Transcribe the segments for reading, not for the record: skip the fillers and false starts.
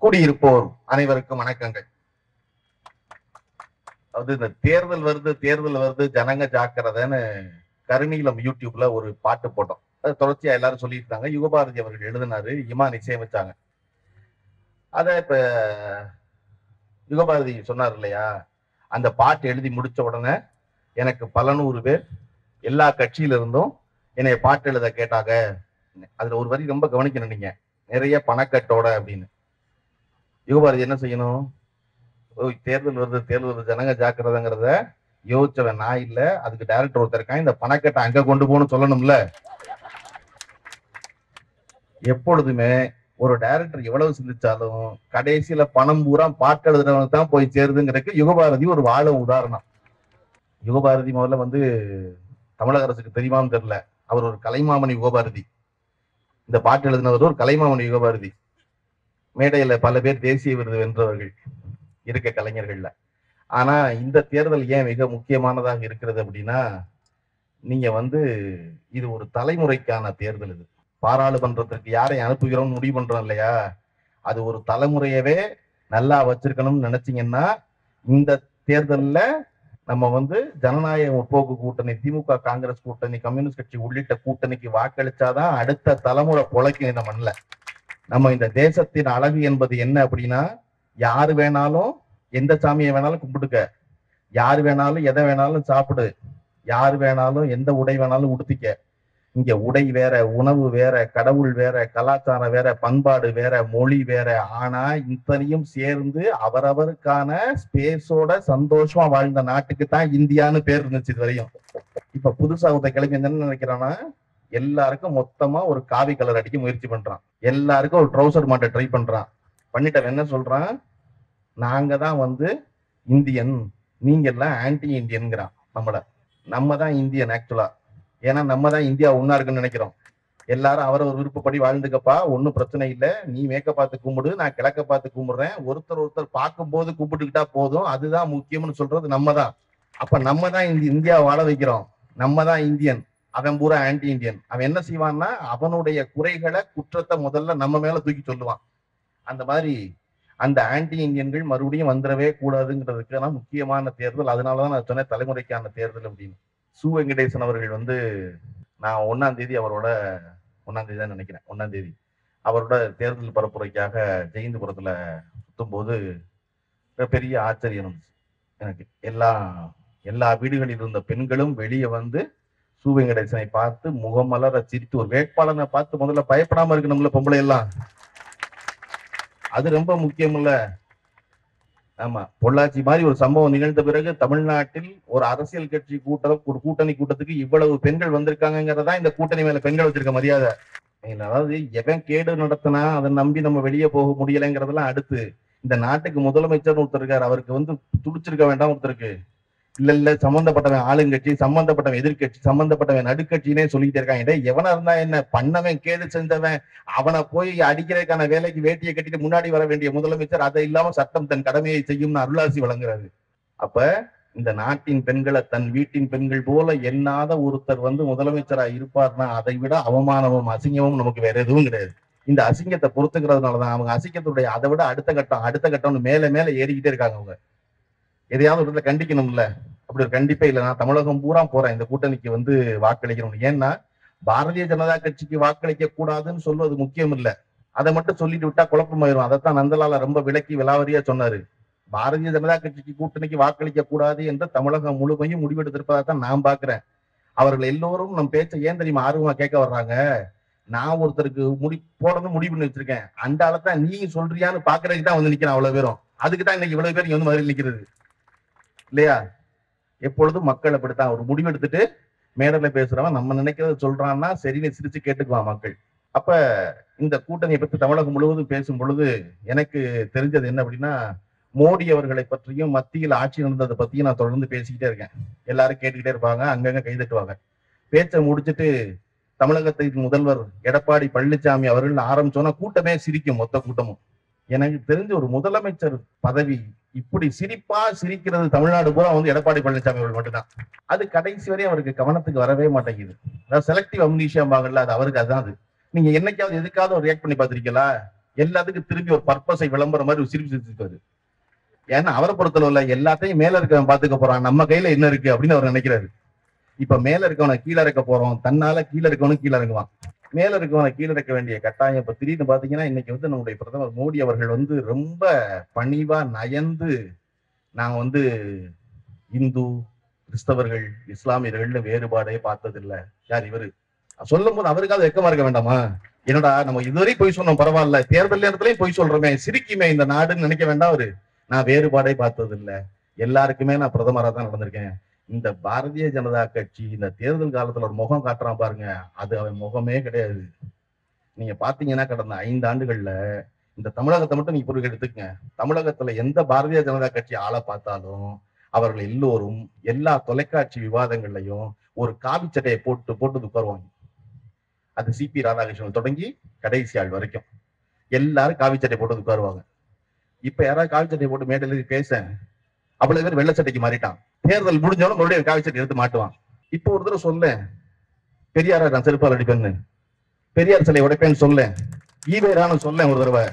கூடியிருப்போர் அனைவருக்கும் வணக்கங்கள். அது இந்த தேர்தல் வருது ஜனங்க ஜாக்கிரதைன்னு கருநீலம் யூடியூப்ல ஒரு பாட்டு போட்டோம். அது தொடர்ச்சியா எல்லாரும் சொல்லிட்டு இருந்தாங்க. யுகபாரதி அவர்கள் எழுதினாரு, இமான் இசையமைச்சாங்க. அத இப்ப யுகபாரதி சொன்னார் இல்லையா, அந்த பாட்டு எழுதி முடிச்ச உடனே எனக்கு பல நூறு பேர் எல்லா கட்சியில இருந்தும் என்னைய பாட்டு எழுத கேட்டாங்க. அதுல ஒரு வரி ரொம்ப கவனிக்கணும் நீங்க, நிறைய பணக்கட்டோட அப்படின்னு. யுகபாரதி என்ன செய்யணும்? தேர்தல் வருது ஜனங்க ஜாக்கிரதைங்கிறத யோசிச்சவன் நான் இல்ல, அதுக்கு டைரக்டர் ஒருத்தர் இருக்கான், இந்த பணக்கட்டை அங்க கொண்டு போகணும்னு சொல்லணும்ல. எப்பொழுதுமே ஒரு டைரக்டர் எவ்வளவு சிந்திச்சாலும் கடைசியில பணம் பூரா பாட்டு எழுதுறவனுக்கு தான் போய் சேருதுங்கிறதுக்கு யுகபாரதி ஒரு வாழ உதாரணம். யுகபாரதி முதல்ல தமிழக அரசுக்கு தெரியுமான்னு தெரியல, அவர் ஒரு கலைமாமணி யுகபாரதி. இந்த பாட்டு எழுதினவர் ஒரு கலைமாமணி யுகபாரதி. மேடையில பல பேர் தேசிய விருது வென்றவர்கள் இருக்க கலைஞர்கள்ல. ஆனா இந்த தேர்தல் ஏன் மிக முக்கியமானதாக இருக்கிறது அப்படின்னா, நீங்க இது ஒரு தலைமுறைக்கான தேர்தல். இது பாராளுமன்றத்திற்கு யாரை அனுப்புகிறோம் முடிவு பண்றோம் இல்லையா, அது ஒரு தலைமுறையவே நல்லா வச்சிருக்கணும்னு நினைச்சீங்கன்னா இந்த தேர்தல்ல நம்ம ஜனநாயக முற்போக்கு கூட்டணி, திமுக காங்கிரஸ் கூட்டணி, கம்யூனிஸ்ட் கட்சி உள்ளிட்ட கூட்டணிக்கு வாக்களிச்சாதான் அடுத்த தலைமுறை பொழைக்கும் இந்த மண்ணில். நம்ம இந்த தேசத்தின் அழகு என்பது என்ன அப்படின்னா, யாரு வேணாலும் எந்த சாமியை வேணாலும் கும்பிட்டுக்க, யாரு வேணாலும் எதை வேணாலும் சாப்பிடு, யாரு வேணாலும் எந்த உடை வேணாலும் உடுத்திக்க. இங்க உடை வேற, உணவு வேற, கடவுள் வேற, கலாச்சாரம் வேற, பண்பாடு வேற, மொழி வேற. ஆனா இத்தனையும் சேர்ந்து அவரவருக்கான ஸ்பேஸோட சந்தோஷமா வாழ்ந்த நாட்டுக்கு தான் இந்தியான்னு பேர் இருந்துச்சு இது வரையும். இப்ப புதுசா ஒருத்த கிளம்பி என்ன நினைக்கிறான்னா, எல்லாருக்கும் மொத்தமா ஒரு காவி கலர் அடிக்க முயற்சி பண்றான், எல்லாருக்கும் ஒரு ட்ரௌசர் மாட்ட ட்ரை பண்றான். பண்ணிட்ட என்ன சொல்றான், நாங்க தான் இந்தியன், நீங்க எல்லாம் ஆன்டி இந்தியன்ங்கிறான். நம்ம தான் இந்தியன் ஆக்சுவலா. ஏன்னா நம்ம தான் இந்தியா ஒன்னா இருக்குன்னு நினைக்கிறோம். எல்லாரும் அவரவர் விருப்பப்படி வாழ்ந்துக்கப்பா, ஒன்னும் பிரச்சனை இல்லை, நீ மேக்க பார்த்து கும்பிடு, நான் கிழக்க பார்த்து கும்பிடுறேன், ஒருத்தர் பார்க்கும் போது கும்பிட்டுக்கிட்டா போதும், அதுதான் முக்கியம்னு சொல்றது நம்ம தான். அப்ப நம்ம தான் இந்தியா வாழ வைக்கிறோம், நம்ம தான் இந்தியன். அவன் பூரா ஆன்டி இந்தியன். அவன் என்ன செய்வான்னா, அவனுடைய குறைகளை குற்றத்தை முதல்ல நம்ம மேல தூக்கி சொல்லுவான். அந்த மாதிரி அந்த ஆன்டி இந்தியன்கள் மறுபடியும் வந்துடவே கூடாதுங்கிறதுக்கான முக்கியமான தேர்தல். அதனாலதான் நான் சொன்னேன் தலைமுறைக்கான தேர்தல் அப்படின்னு. சு வெங்கடேசன் அவர்கள் நான் 1ஆம் தேதி அவரோட 1ஆம் தேதி தான் நினைக்கிறேன், 1ஆம் தேதி அவரோட தேர்தல் பரப்புரைக்காக ஜெயந்தபுரத்துல சுத்தும் போது பெரிய ஆச்சரியம் இருந்துச்சு எனக்கு. எல்லா வீடுகளில் இருந்த பெண்களும் வெளியே சு வெங்கடேசனை பார்த்து முகமலர சிரித்து, ஒரு வேட்பாளனை பார்த்து முதல்ல பயப்படாம இருக்கணும்ல பொம்பளை எல்லாம், அது ரொம்ப முக்கியம் இல்ல. ஆமா, பொள்ளாச்சி மாதிரி ஒரு சம்பவம் நிகழ்ந்த பிறகு தமிழ்நாட்டில் ஒரு அரசியல் கட்சி ஒரு கூட்டணி கூட்டத்துக்கு இவ்வளவு பெண்கள் வந்திருக்காங்கிறதா இந்த கூட்டணி மேல பெண்கள் வச்சிருக்க மரியாதை. அதாவது எவன் கேடு நடத்தினா அதை நம்பி நம்ம வெளியே போக முடியலைங்கிறதெல்லாம் அடுத்து. இந்த நாட்டுக்கு முதலமைச்சர் ஒருத்தர் இருக்காரு, அவருக்கு துடிச்சிருக்க வேண்டாம் ஒருத்தருக்கு. இல்ல சம்பந்தப்பட்டவன் ஆளுங்கட்சி, சம்பந்தப்பட்டவன் எதிர்கட்சி, சம்பந்தப்பட்டவன் நடுக்கட்சினே சொல்லிட்டே இருக்காங்க. எவனா இருந்தா என்ன, பண்ணவன் கேடு செஞ்சவன் அவனை போய் அடிக்கிறதுக்கான வேலைக்கு வேட்டியை கட்டிட்டு முன்னாடி வர வேண்டிய முதலமைச்சர் அதை இல்லாம சட்டம் தன் கடமையை செய்யும்னு அருளாசி வழங்குறாரு. அப்ப இந்த நாட்டின் பெண்களை தன் வீட்டின் பெண்கள் போல எண்ணாத ஒருத்தர் முதலமைச்சரா இருப்பார்னா அதை விட அவமானமும் அசிங்கமும் நமக்கு வேற எதுவும் கிடையாது. இந்த அசிங்கத்தை பொறுத்துக்கிறதுனாலதான் அவங்க அசிங்கத்துடைய அதை விட அடுத்த கட்டம்னு மேல மேல ஏறிக்கிட்டே இருக்காங்க. அவங்க எதையாவது ஒரு இடத்துல கண்டிக்கணும்ல, அப்படி ஒரு கண்டிப்பே இல்லை. நான் தமிழகம் பூரா போறேன் இந்த கூட்டணிக்கு வாக்களிக்கணும். ஏன்னா பாரதிய ஜனதா கட்சிக்கு வாக்களிக்க கூடாதுன்னு சொல்வது முக்கியம் இல்ல, அதை மட்டும் சொல்லிட்டு விட்டா குழப்பமாயிரும். அதைத்தான் நந்தலால ரொம்ப விளக்கி விலாவரியா சொன்னாரு. பாரதிய ஜனதா கட்சிக்கு கூட்டணிக்கு வாக்களிக்க கூடாது என்று தமிழகம் முழுமையும் முடிவெடுத்திருப்பதான் நான் பாக்குறேன். அவர்கள் எல்லோரும் நம் பேச்சை ஏன் தெரியுமா ஆர்வமா கேட்க வர்றாங்க, நான் ஒருத்தருக்கு போடணும் முடிவு பண்ணி வச்சிருக்கேன், அந்த ஆளத்தான் நீங்க சொல்றியான்னு பாக்குறதுக்கு தான் நிக்கிறேன் அவ்வளவு பேரும். அதுக்குதான் இன்னைக்கு இவ்வளவு பேர் இங்க மறுபடியும் நிக்கிறது இல்லையா? எப்பொழுதும் மக்கள் அப்படித்தான், ஒரு முடிவெடுத்துட்டு மேடல பேசுறவன் நம்ம நினைக்கிறத சொல்றான்னா சரின்னு சிரிச்சு கேட்டுக்குவான் மக்கள். அப்ப இந்த கூட்டணியை பற்றி தமிழகம் முழுவதும் பேசும் பொழுது எனக்கு தெரிஞ்சது என்ன அப்படின்னா, மோடி அவர்களை பற்றியும் மத்தியில் ஆட்சி நடந்ததை பத்தியும் நான் தொடர்ந்து பேசிக்கிட்டே இருக்கேன். எல்லாரும் கேட்டுக்கிட்டே இருப்பாங்க, அங்கங்க கைதட்டுவாங்க. பேச்சை முடிச்சுட்டு தமிழகத்தின் முதல்வர் எடப்பாடி பழனிசாமி அவர்கள் ஆரம்பிச்சோன்னா கூட்டமே சிரிக்கும், மொத்த கூட்டமும். எனக்கு தெரிஞ்ச ஒரு முதலமைச்சர் பதவி இப்படி சிரிக்கிறது தமிழ்நாடு பூரா எடப்பாடி பழனிசாமி அவர்கள் மட்டும்தான். அது கடைசி வரை அவருக்கு கவனத்துக்கு வரவே மாட்டேங்குது. அதாவது செலக்டிவ் அம்னீஷியாம்பாங்கல்ல, அது அவருக்கு அதான். அது நீங்க என்னைக்காவது எதுக்காவது ரியாக்ட் பண்ணி பார்த்திருக்கீங்களா? எல்லாத்துக்கும் திரும்பி ஒரு பர்பஸை விளம்பரம் மாதிரி ஒரு சிரிப்பு சிரிச்சிருக்காரு. ஏன்னா அவரை பொறுத்தளவுல எல்லாத்தையும் மேல இருக்கவன் பாத்துக்க போறான், நம்ம கையில என்ன இருக்கு அப்படின்னு அவர் நினைக்கிறாரு. இப்ப மேல இருக்கவனை கீழே இறக்க போறோம், தன்னால கீழே இருக்கவனும் கீழே இறங்குவான். மேல இருக்கவனை கீழே இறக்க வேண்டிய கட்டாயம் இப்ப திடீர்னு பாத்தீங்கன்னா இன்னைக்கு வந்து நம்முடைய பிரதமர் மோடி அவர்கள் வந்து ரொம்ப பணிவா நயந்து நாங்க வந்து இந்து, கிறிஸ்தவர்கள், இஸ்லாமியர்கள் வேறுபாடே பார்த்ததில்லை. யார் இவரு சொல்லும் போது அவருக்காவது வெக்கமா இருக்க வேண்டாமா? என்னடா நம்ம இதுவரை போய் சொன்னோம், பரவாயில்ல, தேர்தல் நேரத்திலையும் போய் சொல்றோமே, சிரிக்குமே இந்த நாடுன்னு நினைக்க வேண்டாம் அவரு. நான் வேறுபாடே பார்த்ததில்லை, எல்லாருக்குமே நான் பிரதமரா தான் நடந்திருக்கேன். இந்த பாரதிய ஜனதா கட்சி இந்த தேர்தல் காலத்துல ஒரு முகம் காட்டுறான் பாருங்க, அது அவன் முகமே கிடையாது. நீங்க பாத்தீங்கன்னா கடந்த 5 ஆண்டுகள்ல இந்த தமிழகத்தை மட்டும் நீங்க பொருள் எடுத்துக்கங்க. தமிழகத்துல எந்த பாரதிய ஜனதா கட்சி ஆளை பார்த்தாலும் அவர்கள் எல்லோரும் எல்லா தொலைக்காட்சி விவாதங்கள்லையும் ஒரு காவி சட்டையை போட்டு போட்டு உட்காருவாங்க. அது சிபி ராதாகிருஷ்ணன் தொடங்கி கடைசி ஆள் வரைக்கும் எல்லாரும் காவி சட்டை போட்டு உட்காருவாங்க. இப்ப யாராவது காவி சட்டை போட்டு மேடையில பேச அவ்வளவு பேர் வெள்ளை சட்டைக்கு மாறிட்டான். தேர்தல் முடிஞ்சவனும் மறுபடியும் காவி சட்டை எடுத்து மாட்டுவான். இப்போ ஒரு தடவை சொல்ல பெரியாரா நான் செருப்பால் அடிப்பேன்னு, பெரியார் சிலை உடைப்பேன்னு சொல்ல, ஈவேரான்னு சொல்ல ஒரு தடவை.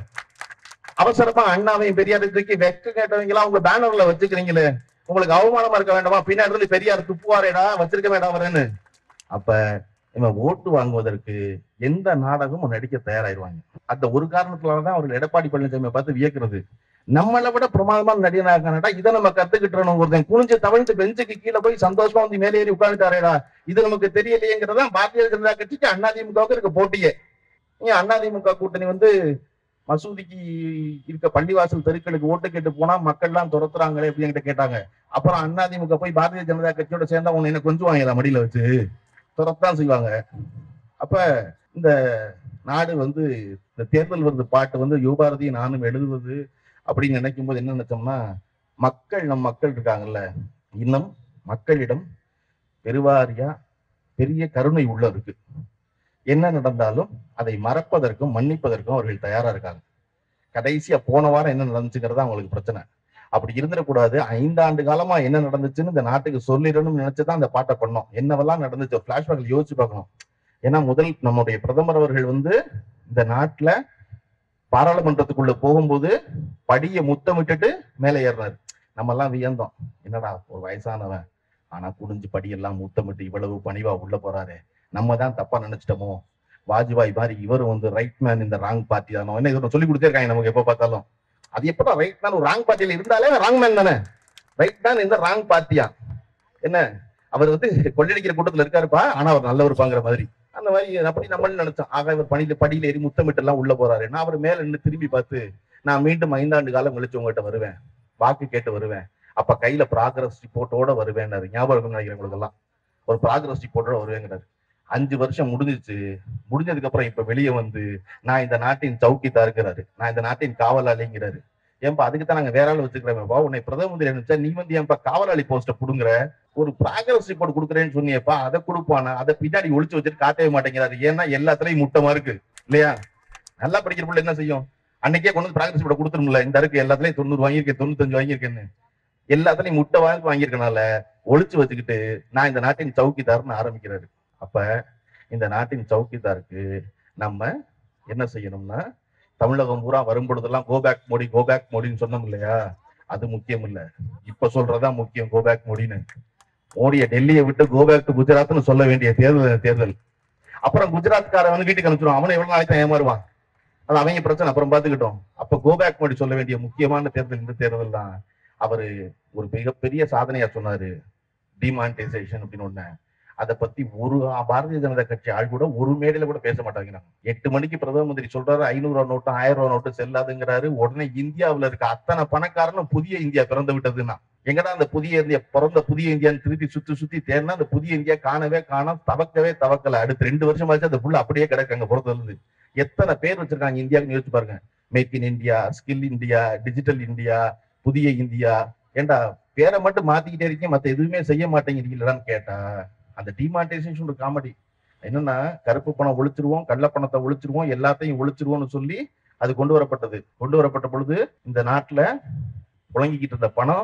அவசரமா அண்ணாவையும் பெரியாரை தூக்கி வெக்க கேட்டவங்க எல்லாம் உங்க பேனர்ல வச்சுக்கிறீங்களே, உங்களுக்கு அவமானமா இருக்க வேண்டாமா? பின்னாடி இருந்து பெரியார் துப்புவாரேடா, வச்சிருக்க வேண்டாம் வரேன்னு. அப்ப இவன் ஓட்டு வாங்குவதற்கு எந்த நாடகமும் நடிக்க தயாராயிருவாங்க. அந்த ஒரு காரணத்துலதான் அவர்கள் எடப்பாடி பழனிசாமியை பார்த்து வியக்கிறது. நம்மளை விட பிரமாதமான நடிகனாக்கா இதை நம்ம கத்துக்கிட்டோம். ஒருத்தன் குனிஞ்சு தவழ்ந்து பெஞ்சுக்கு கீழே போய் சந்தோஷமா வந்து மேலே ஏறி உட்காந்துட்டாரேடா, இது நமக்கு தெரியலையேங்கிறதான் பாரதிய ஜனதா கட்சிக்கு அதிமுகவுக்கு இருக்க போட்டியே. ஏன் அதிமுக கூட்டணி வந்து மசூதிக்கு இருக்க பள்ளிவாசல் தெருக்களுக்கு ஓட்டு கேட்டு போனா மக்கள் எல்லாம் துரத்துறாங்களே அப்படின்னு கேட்டாங்க. அப்புறம் அதிமுக போய் பாரதிய ஜனதா கட்சியோட சேர்ந்தா உன்னை என்ன கொஞ்சம் வாங்கல மடியில வச்சு துரத்தான் செய்வாங்க. அப்ப இந்த நாடு வந்து இந்த தேர்தல் வருது பாட்டு வந்து யுவபாரதி நானும் எழுதுவது அப்படின்னு நினைக்கும் போது என்ன நினைச்சோம்னா, மக்கள் நம் மக்கள் இருக்காங்கல்ல, இன்னும் மக்களிடம் பெருவாரியா பெரிய கருணை உள்ள இருக்கு. என்ன நடந்தாலும் அதை மறப்பதற்கும் மன்னிப்பதற்கும் அவர்கள் தயாரா இருக்காங்க. கடைசியா போன வாரம் என்ன நடந்துச்சுங்கிறதா அவங்களுக்கு பிரச்சனை. அப்படி இருந்துடக்கூடாது. 5 ஆண்டு காலமா என்ன நடந்துச்சுன்னு இந்த நாட்டுக்கு சொல்லிடணும்னு நினைச்சுதான் அந்த பாட்டை பண்ணோம். என்னவெல்லாம் நடந்துச்சு பிளாஷ்பேக்ல யோசிச்சு பார்க்கணும். ஏன்னா முதல் நம்முடைய பிரதமர் அவர்கள் வந்து இந்த நாட்டுல பாராளுமன்றத்துக்குள்ள போகும்போது படியை முத்தமிட்டுட்டு மேலே ஏறினாரு. நம்ம எல்லாம் வியந்தோம், என்னடா ஒரு வயசானவன் ஆனா குடிஞ்சு படியெல்லாம் முத்தமிட்டு இவ்வளவு பணிவா உள்ள போறாரு, நம்ம தான் தப்பா நினைச்சிட்டோமோ, வாஜ்பாய் மாதிரி இவரும் வந்து ரைட் மேன் இந்த ராங் பார்ட்டி தானோ, என்ன இவரை சொல்லி கொடுத்தே இருக்காங்க நமக்கு எப்ப பார்த்தாலும். அது எப்படா ரைட் மேன், ஒரு ராங் பார்ட்டியில இருந்தாலே ராங் மேன் தானே, ரைட் மேன் இந்த ராங் பார்ட்டியா என்ன, அவர் வந்து கொள்ளடிக்கிற கூட்டத்துல இருக்காருப்பா ஆனா அவர் நல்லவர் பாங்கிற மாதிரி. அந்த மாதிரி அப்படி நம்மளும் நினைச்சோம். ஆக இவர் படியில ஏறி முத்தமிட்டு எல்லாம் உள்ள போறாரு. நான் அவர் மேல நின்று திரும்பி பார்த்து, நான் மீண்டும் 5 ஆண்டு காலம் கழிச்சு உங்ககிட்ட வருவேன், வாக்கு கேட்டு வருவேன், அப்ப கையில ப்ராக்ரஸ் ரிப்போர்ட்டோட வருவேன்னாரு. ஞாபகம் நினைக்கிறேன் உங்களுக்கு எல்லாம், ஒரு ப்ராக்ரஸ் ரிப்போர்ட்டோட வருவேங்கிறாரு. 5 வருஷம் முடிஞ்சிச்சு. முடிஞ்சதுக்கு அப்புறம் இப்ப வெளியே வந்து நான் இந்த நாட்டின் சவுக்கிதா இருக்கிறாரு, நான் இந்த நாட்டின் காவலாளிங்கிறாரு. ஏன்பா அதுக்குத்தான் நாங்க வேற ஆள் வச்சுக்கிறேன்ப்பா, உன்னை பிரதம மந்திரி நினைச்சா நீ வந்து ஏன்பா காவலாளி போஸ்ட புடுங்குற, ஒரு ப்ராக்ரஸ் ரிப்போர்ட் கொடுக்குறேன்னு சொன்னியப்பா, அதை கொடுப்பானா, அதை பின்னாடி ஒளிச்சு வச்சுட்டு காட்டவே மாட்டேங்கிறாரு. ஏன்னா எல்லாத்துலயும் முட்டமா இருக்கு இல்லையா? நல்லா படிக்கிற பிள்ளை என்ன செய்யும், அன்னைக்கே கொண்டு வந்து ப்ராக்ரஸ் ரிப்போர்ட் கொடுத்துருமில்ல, இந்த இருக்கு எல்லாத்துலயும் 90 வாங்கியிருக்கேன் 95 வாங்கியிருக்கேன்னு, எல்லாத்துலயும் முட்டை வாங்கியிருக்கனால ஒளிச்சு வச்சுக்கிட்டு நான் இந்த நாட்டின் சவுக்கிதார்னு ஆரம்பிக்கிறாரு. அப்ப இந்த நாட்டின் சவுக்கிதாருக்கு நம்ம என்ன செய்யணும்னா, தமிழகம் பூரா வரும் பொழுதெல்லாம் கோபேக் மோடி கோபேக் மோடின்னு சொன்னோம் இல்லையா, அது முக்கியம் இல்ல, இப்ப சொல்றதா முக்கியம். கோபேக் மோடின்னு மோடியை டெல்லியை விட்டு கோபேக் டு குஜராத்னு சொல்ல வேண்டிய தேர்தல். அப்புறம் குஜராத்காரன் வந்து வீட்டுக்கு அனுப்பிச்சிடும், அவனை எவ்வளவு நாளைக்கு தான் ஏமாறுவான், அது அவங்க பிரச்சனை, அப்புறம் பாத்துக்கிட்டோம். அப்ப கோபேக் மோடி சொல்ல வேண்டிய முக்கியமான தேர்தல் இந்த தேர்தல் தான். அவரு ஒரு மிகப்பெரிய சாதனையா சொன்னாரு, டிமானிட்டைசேஷன் அப்படின்னு ஒண்ணு. அதை பத்தி ஒரு பாரதிய ஜனதா கட்சி ஆள் கூட ஒரு மேடையில கூட பேச மாட்டாங்க. 8 மணிக்கு பிரதம மந்திரி சொல்றாரு 500 ரூபா நோட்டு 1000 ரூபா நோட்டு செல்லாதுங்கிறாரு. உடனே இந்தியாவில இருக்க அத்தனை பணக்காரனும் புதிய இந்தியா பிறந்து விட்டதுன்னா, எங்கடா அந்த புதிய இந்தியா பிறந்த புதிய இந்தியான்னு திருப்பி சுத்தி தேர்னா அந்த புதிய இந்தியா காணவே காணோம், தவக்கல. அடுத்து 2 வருஷமாச்சு அந்த புள்ள அப்படியே கிடக்காங்க புறத்துல இருந்து. எத்தனை பேர் வச்சிருக்காங்க இந்தியாவுக்கு யோசிச்சு பாருங்க. Make in India, skill India, digital India, புதிய இந்தியா. ஏண்டா பேரை மட்டும் மாத்திக்கிட்டே இருக்கீங்க, மத்த எதுவுமே செய்ய மாட்டேங்கிறீங்களான்னு கேட்டா, அந்த டிமானிட்டைசேஷன் ஒரு காமெடி. என்னன்னா கருப்பு பணம் ஒழிச்சிருவோம், கள்ள பணத்தை ஒழிச்சிருவோம், எல்லாத்தையும் ஒழிச்சிருவோம்னு சொல்லி அது கொண்டு வரப்பட்ட பொழுது இந்த நாட்டுல புழங்கிக்கிட்டு இருந்த பணம்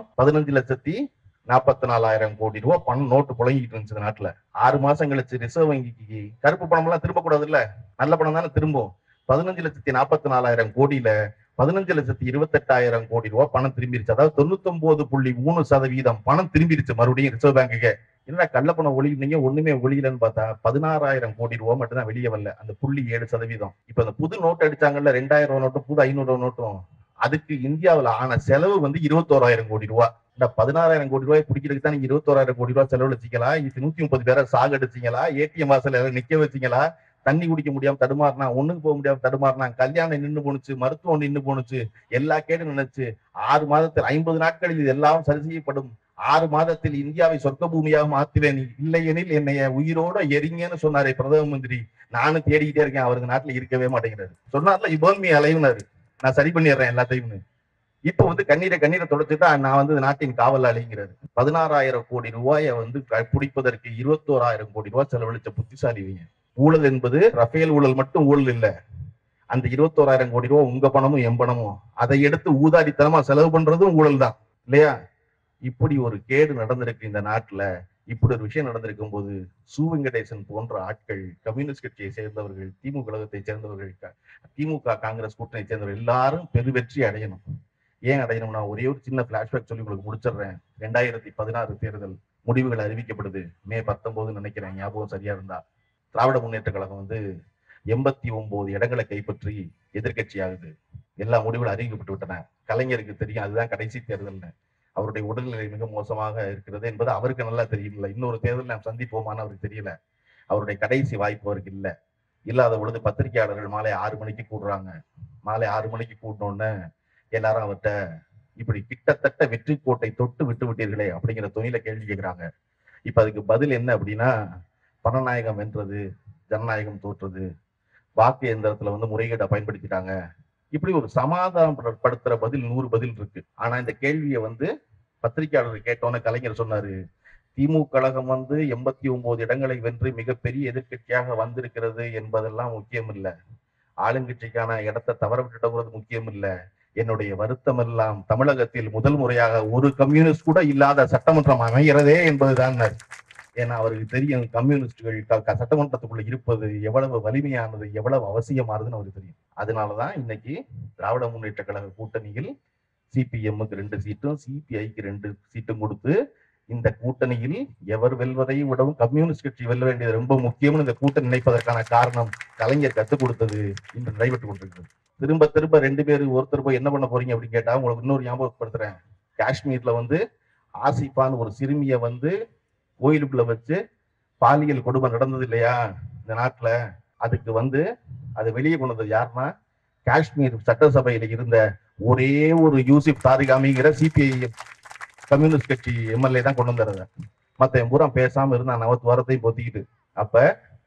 15,44,000 கோடி ரூபாய் பணம் நோட்டு புழங்கிட்டு இருந்துச்சு இந்த நாட்டுல. 6 மாசம் கழிச்சு ரிசர்வ் வங்கிக்கு கருப்பு பணம் எல்லாம் திரும்ப கூடாது இல்ல, நல்ல பணம் தானே திரும்பும். 15,44,000 கோடியில 15,28,000 கோடி ரூபாய் பணம் திரும்பிருச்சு. அதாவது 99.3% பணம் திரும்பிருச்சு மறுபடியும் ரிசர்வ் பேங்குக்கு. என்ன கள்ளப்பணம் ஒளினீங்க, ஒண்ணுமே ஒளியலன்னு பார்த்தா 16,000 கோடி ரூபாய் மட்டும் தான் வெளியே வரல. அந்த 0.7%. இப்ப அந்த புது நோட்டு அடிச்சாங்கல்ல, 2000 நோட்டும் புது 500 நோட்டும், அதுக்கு இந்தியாவில் ஆன செலவு வந்து 21,000 கோடி ரூபாய். இந்த 16,000 கோடி ரூபாய் பிடிக்கிறதுக்கு தான் நீங்க 21,000 கோடி ரூபாய் செலவழிச்சீங்களா? இது 130 பேரை சாகடிச்சீங்களா? ஏடிஎம் வாசல் நிக்க வச்சீங்களா? தண்ணி குடிக்க முடியாம தடுமாறினா, ஒண்ணுக்கு போக முடியாம தடுமாறினா, கல்யாணம் நின்று போனுச்சு, மருத்துவம் நின்று போனுச்சு, எல்லா கேடும் நினைச்சு 6 மாதத்தில் 50 நாட்களில் இது எல்லாம் சரி செய்யப்படும். 6 மாதத்தில் இந்தியாவை சொர்க்க பூமியாக மாத்துவேன், இல்லையெனில் என்னைய உயிரோட எரிங்கன்னு சொன்னாரே பிரதம மந்திரி. நானும் தேடிக்கிட்டே இருக்கேன், அவருக்கு நாட்டுல இருக்கவே மாட்டேங்கிறாரு. சொன்னார்ல இபோன்மி அலைவுனாரு, நான் சரி பண்ணிடுறேன் எல்லாத்தையும். இப்ப வந்து கண்ணீரை தொடச்சுட்டா நான் வந்து நாட்டின் காவலாளிங்கிறாரு. 16,000 கோடி ரூபாயை வந்து பிடிப்பதற்கு 21,000 கோடி ரூபாய் செலவழிச்ச புத்திசாலிவீங்க. ஊழல் என்பது ரஃபேல் ஊழல் மட்டும் ஊழல் இல்ல. அந்த 21,000 கோடி ரூபாய் உங்க பணமும் என் பணமும், அதை எடுத்து ஊதாரித்தனமா செலவு பண்றதும் ஊழல் தான் இல்லையா? இப்படி ஒரு கேடு நடந்திருக்கு இந்த நாட்டுல. இப்படி ஒரு விஷயம் நடந்திருக்கும் போது சு வெங்கடேசன் போன்ற ஆட்கள், கம்யூனிஸ்ட் கட்சியை சேர்ந்தவர்கள், திமுக கழகத்தை சேர்ந்தவர்கள், திமுக காங்கிரஸ் கூட்டணியை சேர்ந்தவர்கள் எல்லாரும் பெருவெற்றி அடையணும். ஏன் அடையணும்னா, ஒரே ஒரு சின்ன பிளாஷ்பேக் சொல்லி உங்களுக்கு முடிச்சிடுறேன். 2016 தேர்தல் முடிவுகள் அறிவிக்கப்படுது. மே 19 நினைக்கிறேன், ஞாபகம் சரியா இருந்தா. திராவிட முன்னேற்ற கழகம் வந்து 89 இடங்களை கைப்பற்றி எதிர்கட்சி ஆகுது. எல்லா முடிவுகளும் அறிவிக்கப்பட்டு விட்டன. கலைஞருக்கு தெரியும் அதுதான் கடைசி தேர்தல்னு. அவருடைய உடல்நிலை மிக மோசமாக இருக்கிறது என்பது அவருக்கு நல்லா தெரியுமில்ல. இன்னொரு தேர்தல் நாம் சந்திப்போமான்னு அவருக்கு தெரியல. அவருடைய கடைசி வாய்ப்பு அவருக்கு இல்லை. இல்லாத பொழுது பத்திரிகையாளர்கள் மாலை 6 மணிக்கு கூடுறாங்க. மாலை 6 மணிக்கு கூடணுன்னு எல்லாரும் அவர்கிட்ட இப்படி கிட்டத்தட்ட வெற்றி கோட்டை தொட்டு விட்டு விட்டீர்களே அப்படிங்கிற துணியில கேள்வி கேட்கிறாங்க. இப்ப அதுக்கு பதில் என்ன அப்படின்னா, பணநாயகம் வென்றது, ஜனநாயகம் தோற்றது, வாக்கு எந்திரத்துல வந்து முறைகேட்டை பயன்படுத்திட்டாங்க. இப்படி ஒரு சமாதானப்படுத்துற பதில் 100 பதில் இருக்கு. ஆனா இந்த கேள்வியை வந்து பத்திரிகையாளர் கேட்டோன்னு கலைஞர் சொன்னாரு, திமுக கழகம் வந்து 89 இடங்களை வென்று மிகப்பெரிய எதிர்கட்சியாக வந்திருக்கிறது என்பதெல்லாம் முக்கியம் இல்ல. ஆளுங்கட்சிக்கான இடத்தை தவற விட்டுட்டது முக்கியம் இல்ல. என்னுடைய வருத்தம் எல்லாம் தமிழகத்தில் முதல் முறையாக ஒரு கம்யூனிஸ்ட் கூட இல்லாத சட்டமன்றம் அமைகிறதே என்பதுதான். ஏன்னா அவருக்கு தெரியும் கம்யூனிஸ்டுகள் சட்டமன்றத்துக்குள்ள இருப்பது எவ்வளவு வலிமையானது, எவ்வளவு அவசியமானதுன்னு அவருக்கு தெரியும். அதனாலதான் இன்னைக்கு திராவிட முன்னேற்ற கழக கூட்டணியில் சிபிஎம்முக்கு 2 சீட்டும் சிபிஐக்கு 2 சீட்டும் கொடுத்து, இந்த கூட்டணியில் எவர் வெல்வதை விடவும் கம்யூனிஸ்ட் கட்சி வெல்ல வேண்டியது ரொம்ப முக்கியம்னு இந்த கூட்டணி நினைப்பதற்கான காரணம் கலைஞர் கற்றுக் கொடுத்தது இன்று நடைபெற்றுக் கொண்டிருக்கிறது. திரும்ப திரும்ப 2 பேர் ஒருத்தர் போய் என்ன பண்ண போறீங்க அப்படின்னு கேட்டா, உங்களுக்கு இன்னொரு ஞாபகப்படுத்துறேன். காஷ்மீர்ல வந்து ஆசிஃபான் ஒரு சிறுமியை வந்து கோயிலுக்குள்ள வச்சு பாலியல் கொடுமை நடந்தது இல்லையா இந்த நாட்டுல? அதுக்கு வந்து அதை வெளியே கொண்டது யாருன்னா, காஷ்மீர் சட்டசபையில இருந்த ஒரே ஒரு யூசிப் தாரிகாமிங்கிற சிபிஐ கம்யூனிஸ்ட் கட்சி எம்எல்ஏ தான் கொண்டு வந்துடுறத. மத்த பூரா பேசாம இருந்தா 40 வாரத்தையும் பொத்திக்கிட்டு. அப்ப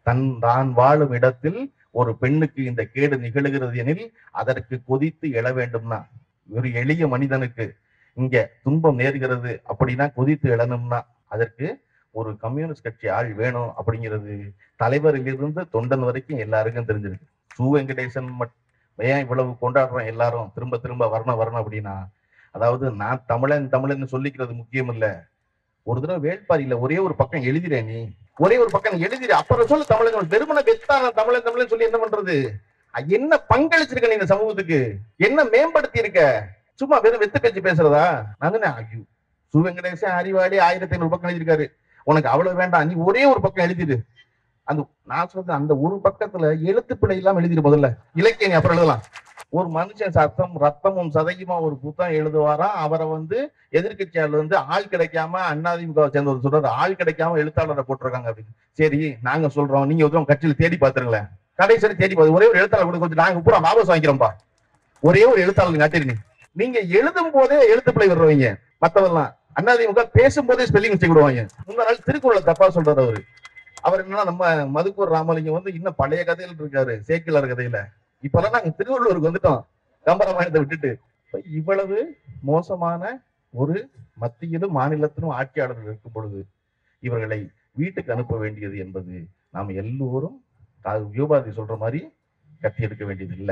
தான் வாழும் இடத்தில் ஒரு பெண்ணுக்கு இந்த கேடு நிகழ்கிறது எனில் அதற்கு கொதித்து எழ வேண்டும்னா, ஒரு எளிய மனிதனுக்கு இங்க துன்பம் நேர்கிறது அப்படின்னா கொதித்து எழணும்னா அதற்கு ஒரு கம்யூனிஸ்ட் கட்சி ஆள் வேணும் அப்படிங்கிறது தலைவரிலிருந்து தொண்டன் வரைக்கும் எல்லாருக்கும் தெரிஞ்சிருக்கு. சு வெங்கடேசன் ஏன் இவ்வளவு கொண்டாடுறோம் எல்லாரும் திரும்ப திரும்ப வரணும் அப்படின்னா, அதாவது நான் தமிழன் சொல்லிக்கிறது முக்கியம் இல்ல. ஒரு தடவை வேட்பாரியில ஒரே ஒரு பக்கம் எழுதிறேன், நீ ஒரே ஒரு பக்கம் எழுதிரு, அப்புறம் சொல்லு தமிழன் வெறுமன வெத்தான தமிழன் சொல்லி என்ன பண்றது? என்ன பங்களிச்சிருக்க நீ இந்த சமூகத்துக்கு? என்ன மேம்படுத்தி இருக்க? சும்மா வெறும் வெத்து பேச்சு பேசுறதா? நான் சு வெங்கடேசன் அறிவாளி 1500 பக்கம் எழுதியிருக்காரு. உனக்கு அவ்வளவு வேண்டாம், நீ ஒரே ஒரு பக்கம் எழுதிடு. அந்த நான் சொல்றது அந்த ஒரு பக்கத்துல எழுத்து பிழை இல்லாம எழுதிடு. முதல்ல இலக்கியம் நீ அப்புறம் எழுதலாம். ஒரு மனுஷன் ரத்தமும் சதையுமா ஒரு புத்தகம் எழுதுவாரா, அவரை வந்து எதிர்கட்சியாளர் வந்து ஆள் கிடைக்காம அதிமுக சேர்ந்தவர் சொல்றாரு, ஆள் கிடைக்காம எழுத்தாளரை போட்டிருக்காங்க அப்படின்னு. சரி நாங்க சொல்றோம், நீங்க கட்சியில தேடி பாத்துருங்களேன். கடைசி தேடி பார்த்து ஒரே ஒரு எழுத்தாளர் கூட கொஞ்சம் நாங்க பூரா வாபஸ் வாங்கிக்கிறோம்பா, ஒரே ஒரு எழுத்தாளர் காட்டிருங்க. நீங்க எழுதும் போதே எழுத்து பிழை விடுறவங்க. மத்தவெல்லாம் அதிமுக பேசும்போதே ஸ்பெல்லிங் மிஸ்டேக் விடுவாங்க. முந்தா நாள் திருக்குறளை தப்பா சொல்றாரு அவரு. அவர் என்னன்னா, நம்ம மதுக்கூர் ராமலிங்கம் வந்து இன்னும் பழைய கதையில இருக்காரு, சேக்கிலார் கதையில. இப்பெல்லாம் நாங்க திருவள்ளூருக்கு வந்துட்டோம், கம்பராமாயணத்தை விட்டுட்டு. இவ்வளவு மோசமான ஒரு மத்தியிலும் மாநிலத்திலும் ஆட்சியாளர்கள் இருக்கும் பொழுது இவர்களை வீட்டுக்கு அனுப்ப வேண்டியது என்பது நாம் எல்லோரும் யோபாதி சொல்ற மாதிரி கட்டி எடுக்க வேண்டியது இல்லை.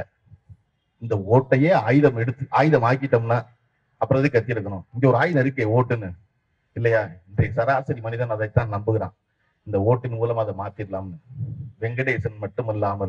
இந்த ஓட்டையே ஆயுதம் ஆக்கிட்டோம்னா அப்புறம் எது கத்தி எடுக்கணும்? இங்க ஒரு ஆயுதம் இருக்கே, ஓட்டுன்னு இல்லையா? இன்றைய சராசரி மனிதன் அதைத்தான் நம்புகிறான். இந்த ஓட்டின் மூலம் அதை மாத்திடலாம்னு. வெங்கடேசன் மட்டுமல்லாமல்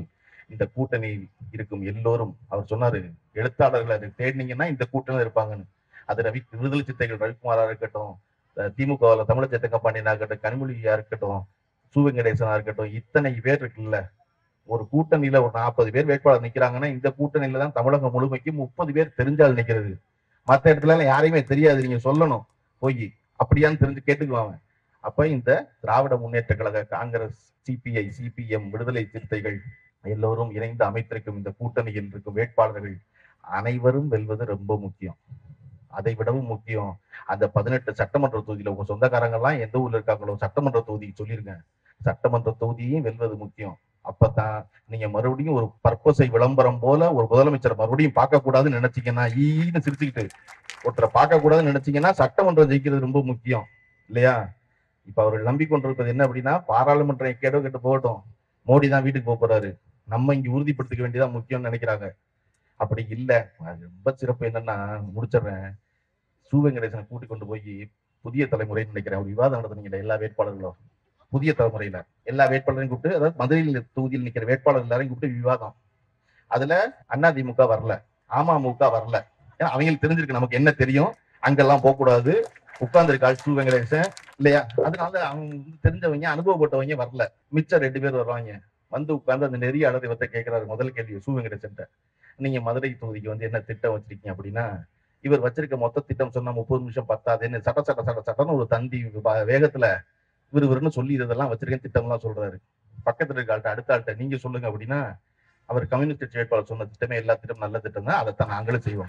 இந்த கூட்டணி இருக்கும் எல்லோரும், அவர் சொன்னாரு எழுத்தாளர்களை தேடினீங்கன்னா இந்த கூட்டணியில் இருப்பாங்கன்னு. அது விடுதலை சித்தைகள் ரவிக்குமாரா இருக்கட்டும், திமுகவில் தமிழக தங்கப்பாண்டியனா இருக்கட்டும், கனிமொழியா இருக்கட்டும், சு வெங்கடேசனா இருக்கட்டும், இத்தனை பேர் இருக்குல்ல. ஒரு கூட்டணியில ஒரு 40 பேர் வேட்பாளர் நிக்கிறாங்கன்னா இந்த கூட்டணியில தான் தமிழகம் முழுமைக்கு 30 பேர் தெரிஞ்சால் நிக்கிறது. மற்ற இடத்துல எல்லாம் யாரையுமே தெரியாது, நீங்க சொல்லணும் போய் அப்படியான்னு தெரிஞ்சு கேட்டுக்குவாங்க. அப்ப இந்த திராவிட முன்னேற்ற கழக, காங்கிரஸ், சிபிஐ, சிபிஎம், விடுதலை சிறுத்தைகள் எல்லோரும் இணைந்து அமைத்திருக்கும் இந்த கூட்டணியில் இருக்கும் வேட்பாளர்கள் அனைவரும் வெல்வது ரொம்ப முக்கியம். அதை விடவும் முக்கியம், அந்த 18 சட்டமன்ற தொகுதியில உங்க சொந்தக்காரங்க எல்லாம் எந்த ஊர்ல இருக்காங்களோ சட்டமன்ற தொகுதிக்கு சொல்லிருங்க, சட்டமன்ற தொகுதியும் வெல்வது முக்கியம். அப்பதான் நீங்க மறுபடியும் ஒரு பர்பஸை விளம்பரம் போல ஒரு முதலமைச்சர் மறுபடியும் பார்க்க கூடாதுன்னு நினைச்சீங்கன்னா, ஈன்னு சிரிச்சுக்கிட்டு ஒருத்தரை பார்க்க கூடாதுன்னு நினைச்சீங்கன்னா சட்டமன்றம் ஜெயிக்கிறது ரொம்ப முக்கியம் இல்லையா? இப்ப அவர்கள் நம்பிக்கொண்டிருப்பது என்ன அப்படின்னா, பாராளுமன்றம் கேடோ கேட்டு போகட்டும், மோடி தான் வீட்டுக்கு போறாரு, நம்ம இங்க உறுதிப்படுத்திக்க வேண்டியதான் முக்கியம்னு நினைக்கிறாங்க. அப்படி இல்ல. ரொம்ப சிறப்பு என்னன்னா, முடிச்சிடுறேன், சு வெங்கடேசனை கூட்டி கொண்டு போய் புதிய தலைமுறைன்னு நினைக்கிறேன் ஒரு விவாதம் நடத்துனீங்க எல்லா வேட்பாளர்களும். புதிய தலைமுறையில எல்லா வேட்பாளரையும் கூப்பிட்டு, அதாவது மதுரையில் தொகுதியில் நிக்கிற வேட்பாளர் எல்லாரையும் கூப்பிட்டு விவாதம். அதுல அதிமுக வரல, அமமுக வரல. ஏன்னா அவங்களுக்கு தெரிஞ்சிருக்கு நமக்கு என்ன தெரியும், அங்கெல்லாம் போக கூடாது, உட்கார்ந்துருக்காள் சு வெங்கடேசன் இல்லையா? அதனால அவங்க தெரிஞ்சவங்க, அனுபவப்பட்டவங்க வரல. மிச்சம் 2 பேர் வருவாங்க. வந்து உட்கார்ந்து அந்த நெறியாளர் இவர்கிட்ட கேட்கிறாரு முதல் கேள்வி சு வெங்கடேசன், நீங்க மதுரை தொகுதிக்கு வந்து என்ன திட்டம் வச்சிருக்கீங்க அப்படின்னா, இவர் வச்சிருக்க மொத்த திட்டம் சொன்னா 30 நிமிஷம் பத்தாதுன்னு சட்டன்னு ஒரு தந்தி வேகத்துல விறுவிறுன்னு சொல்லி இதெல்லாம் வச்சிருக்கேன் திட்டம் எல்லாம் சொல்றாரு. பக்கத்துல இருக்க ஆள்கிட்ட அடுத்த ஆள்கிட்ட நீங்க சொல்லுங்க அப்படின்னா, அவர் கம்யூனிஸ்ட் கட்சி வேட்பாளர் சொன்ன திட்டமே எல்லா திட்டமும் நல்ல திட்டம் தான், அதைத்தான் நாங்களும் செய்வோம்.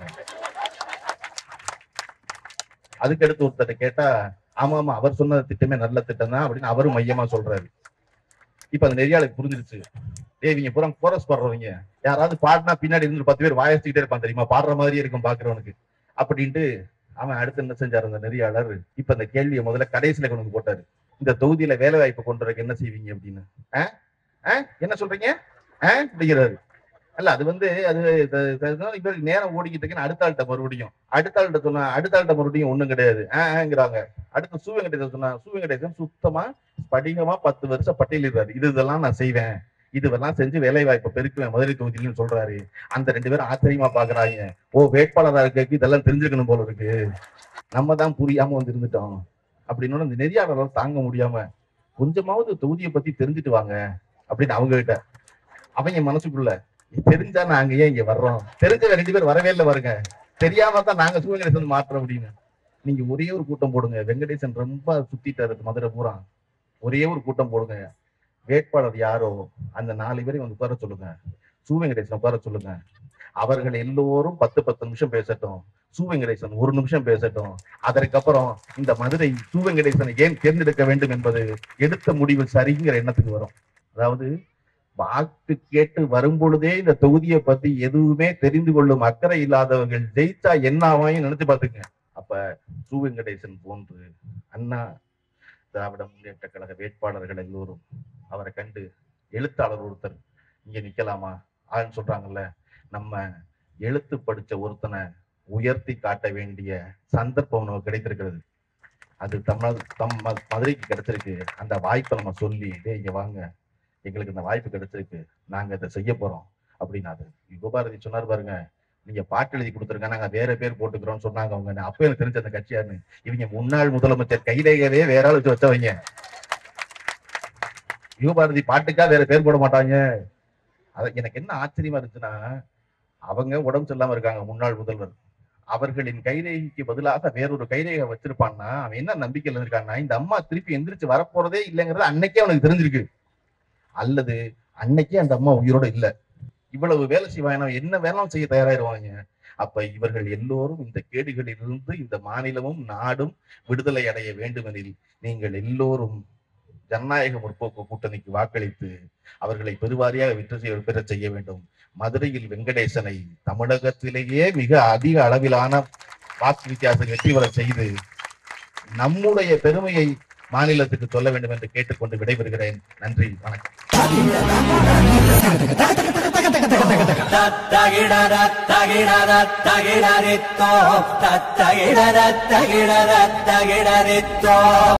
அதுக்கு அடுத்து ஒருத்தர் கேட்டா, ஆமா ஆமா அவர் சொன்ன திட்டமே நல்ல திட்டம் தான் அப்படின்னு அவரும் மையமா சொல்றாரு. இப்ப அந்த நெறியாளுக்கு புரிஞ்சிருச்சு, இவங்க பூரா கோரஸ் பாடுறவங்க, யாராவது பாடினா பின்னாடி இருந்து 10 பேர் வாயச்சுக்கிட்டே இருப்பான் தெரியுமா, பாடுற மாதிரியே இருக்கும் பாக்குறவனுக்கு அப்படின்ட்டு அவன் அடுத்து என்ன செஞ்சாரு அந்த நெறியாளர், இப்ப அந்த கேள்வியை முதல்ல கடைசியில கொண்டு போட்டாரு, இந்த தொகுதியில வேலை வாய்ப்பு கொண்டு வரக்கு என்ன செய்வீங்க அப்படின்னு. என்ன சொல்றீங்க அப்படிங்கிறாரு. அல்ல அது வந்து அது இவருக்கு நேரம் ஓடிக்கிட்டு இருக்குன்னு அடுத்த ஆள்கிட்ட மறுபடியும் ஒண்ணும் கிடையாதுங்கிறாங்க. அடுத்து சு வெங்கடேசன் சொன்னா, சு வெங்கடேசன் சுத்தமா படிகமா 10 வருஷம் பட்டியலிடுறாரு, இதெல்லாம் நான் செய்வேன், இதுவெல்லாம் செஞ்சு வேலை வாய்ப்பை பெருக்குவேன் மதுரை தொகுதியிலும் சொல்றாரு. அந்த 2 பேரும் ஆச்சரியமா பாக்குறாங்க, ஓ வேட்பாளராக இருக்க இதெல்லாம் தெரிஞ்சுக்கணும் போல இருக்கு, நம்ம தான் புரியாம வந்து இருந்துட்டோம் அப்படின்னு. இந்த நெறியாளர்கள் தாங்க முடியாம, கொஞ்சமாவது தொகுதியை பத்தி தெரிஞ்சுட்டு வாங்க அப்படின்னு அவங்க கிட்ட. அவங்க மனசுக்குள்ள, தெரிஞ்சா நாங்க ஏன் இங்க வர்றோம், தெரிஞ்ச 2 பேர் வரவே இல்லை வருங்க, தெரியாம தான் நாங்க சு வெங்கடேசன் மாற்றோம் அப்படின்னு. நீங்க ஒரே ஒரு கூட்டம் போடுங்க, வெங்கடேசன் ரொம்ப சுத்திட்டாரு மதுரை பூரா, ஒரே ஒரு கூட்டம் போடுங்க, வேட்பாளர் யாரோ அந்த 4 பேரையும் வந்து உட்கார சொல்லுங்க, சு வெங்கடேசன் உட்கார சொல்லுங்க, அவர்கள் எல்லோரும் 10 நிமிஷம் பேசட்டும், சு வெங்கடேசன் 1 நிமிஷம் பேசட்டும். அதற்கப்புறம் இந்த மதுரை சு வெங்கடேசனை ஏன் தேர்ந்தெடுக்க வேண்டும் என்பது எடுத்த முடிவு சரிங்கிற எண்ணத்துக்கு வரும். அதாவது வாக்கு கேட்டு வரும் பொழுதே இந்த தொகுதியை பத்தி எதுவுமே தெரிந்து கொள்ளும் அக்கறை இல்லாதவர்கள் ஜெயிச்சா என்ன ஆவாயும் நினைச்சு பாத்துங்க. அப்ப சு வெங்கடேசன் போன்று அண்ணா திராவிட முன்னேற்ற கழக வேட்பாளர்கள் எல்லோரும் அவரை கண்டு, எழுத்தாளர் ஒருத்தர் இங்க நிக்கலாமா ஆன்னு சொல்றாங்கல்ல, நம்ம எழுத்து படிச்ச ஒருத்தனை உயர்த்தி காட்ட வேண்டிய சந்தர்ப்பம் நமக்கு கிடைத்திருக்கிறது. அது மதுரைக்கு கிடைச்சிருக்கு. அந்த வாய்ப்பை நம்ம சொல்லி, இங்க வாங்க, எங்களுக்கு இந்த வாய்ப்பு கிடைச்சிருக்கு, நாங்க இதை செய்ய போறோம் அப்படின்னா, அது யுகபாரதி சொன்னார் பாருங்க, நீங்க பாட்டு எழுதி கொடுத்துருங்க, நாங்க வேற பேர் போட்டுக்கிறோம்னு சொன்னாங்க அவங்க. அப்ப எனக்கு தெரிஞ்ச அந்த கட்சியாருன்னு, இவங்க முன்னாள் முதலமைச்சர் கையிலேயே வேற ஆள் வச்சவங்க. யுகபாரதி பாட்டுக்கா வேற பேர் போட மாட்டாங்க. எனக்கு என்ன ஆச்சரியமா இருந்துச்சுன்னா, அவங்க உடம்பு சரியில்லாம இருக்காங்க முன்னாள் முதல்வர், அவர்களின் கைரேகைக்கு பதிலாக வேறொரு கைரேகை வச்சிருப்பான்னா அவன் என்ன நம்பிக்கையில இருக்கான்னா, இந்த அம்மா திருப்பி எந்திரிச்சு வரப்போறதே இல்லைங்கிறது அன்னைக்கே அவனுக்கு தெரிஞ்சிருக்கு, அல்லது அன்னைக்கே அந்த அம்மா உயிரோட இல்ல, இவ்வளவு வேலை செய்வாங்க, என்ன வேணாலும் செய்ய தயாராயிருவாங்க. அப்ப இவர்கள் எல்லோரும் இந்த கேடுகளிலிருந்து இந்த மாநிலமும் நாடும் விடுதலை அடைய வேண்டுமெனில் நீங்கள் எல்லோரும் ஜனநாயக முற்போக்கு கூட்டணிக்கு வாக்களித்து அவர்களை பெருவாரியாக வெற்றி பெற செய்ய வேண்டும். மதுரையில் வெங்கடேசனை தமிழகத்திலேயே மிக அதிக அளவிலான வாக்கு வித்தியாசம் வெற்றி பெற செய்து நம்முடைய பெருமையை மாநிலத்துக்கு சொல்ல வேண்டும் என்று கேட்டுக்கொண்டு விடைபெறுகிறேன். நன்றி, வணக்கம்.